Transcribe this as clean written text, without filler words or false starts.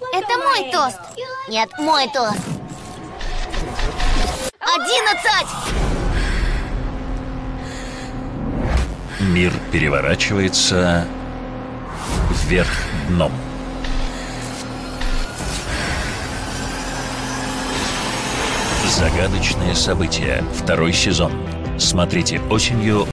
Это мой тост. Нет, мой тост. 11! Мир переворачивается вверх дном. Загадочные события. 2-й сезон. Смотрите осенью